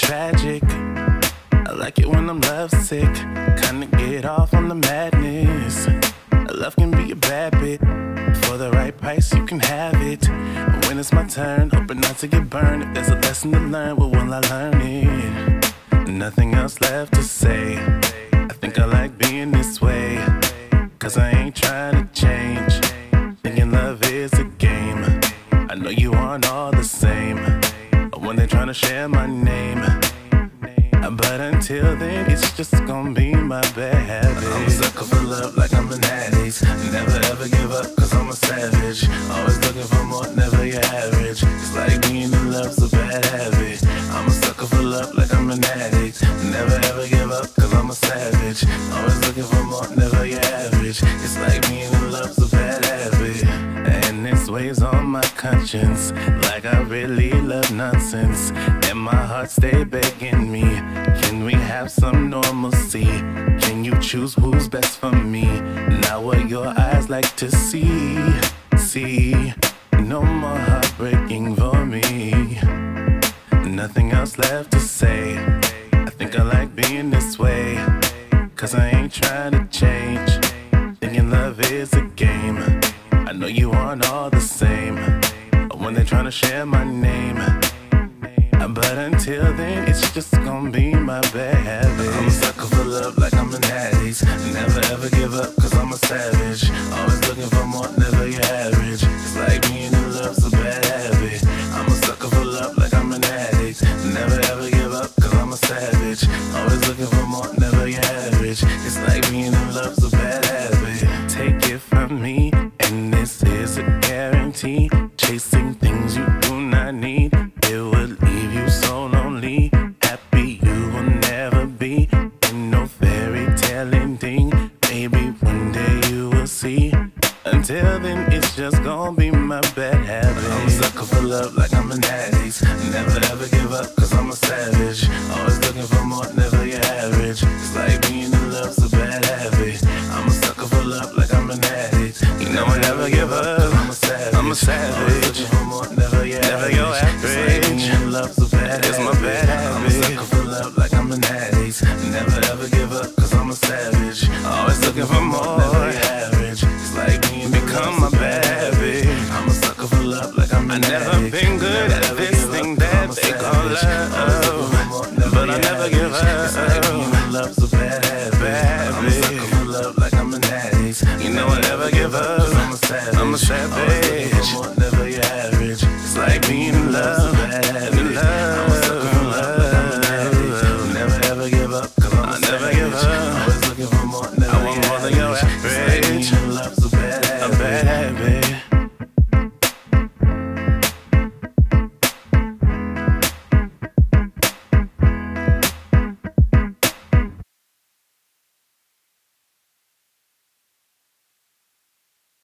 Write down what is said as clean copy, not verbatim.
tragic. I like it when I'm lovesick, kinda get off on the madness. Love can be a bad bit, for the right price you can have it. When it's my turn, hoping not to get burned. If there's a lesson to learn, well, will I learn it? Nothing else left to say. I think I like being this way, cause I ain't trying to change. Thinking love is a game, I know you aren't all the same. When they're trying to share my name, but until then, it's just gonna be my bad habit. I'm a sucker for love like I'm an addict. Never ever give up cause I'm a savage. Always looking for more, never your average. It's like being in love's a bad habit. I'm a sucker for love like I'm an addict. Never ever give up cause I'm a savage. Always looking for more, never your average. It's like being in love's a bad habit. And this weighs on my conscience, like I really love nonsense. And my heart stay begging me, can we have some normalcy? Can you choose who's best for me? Not what your eyes like to see. See, no more heartbreaking for me. Nothing else left to say. I think I like being this way, cause I ain't trying to change. Thinking love is a game, I know you aren't all the same. When they're trying to share my name, but until then, it's just gonna be my bad habit. I'm a sucker for love like I'm an addict. Never ever give up cause I'm a savage. Always looking for more, never your average. It's like being in love's a bad habit. I'm a sucker for love like I'm an addict. Never ever give up cause I'm a savage. Always looking for more, never your average. It's like being in love's a bad habit. Take it from me, and this is a guarantee. Chasing things you do not need, it would leave you so lonely. Happy you will never be. Ain't no fairy tale ending. Maybe one day you will see. Until then, it's just gonna be my bad habit. I'm a sucker for love like I'm an addict. Never ever give up cause I'm a savage. Always looking for more, never your average. It's like being in love's a bad habit. I'm a sucker for love like I'm an addict. You know I never give up, I'm a savage. I'm a savage. Always looking for more, never your average. It's like being in love's a bad habit. It's my bad habit. I'm a sucker for love like I'm an addict. Never ever give up cause I'm a savage. Always looking for more, never your average. It's like being become my bad habit. I'm a sucker for love like I'm an addict. I've never been good at this thing that they call love, but I never give up. It's like being in love's a bad habit. I'm a sucker for love like I'm an addict. You know I never give up. I'm a savage.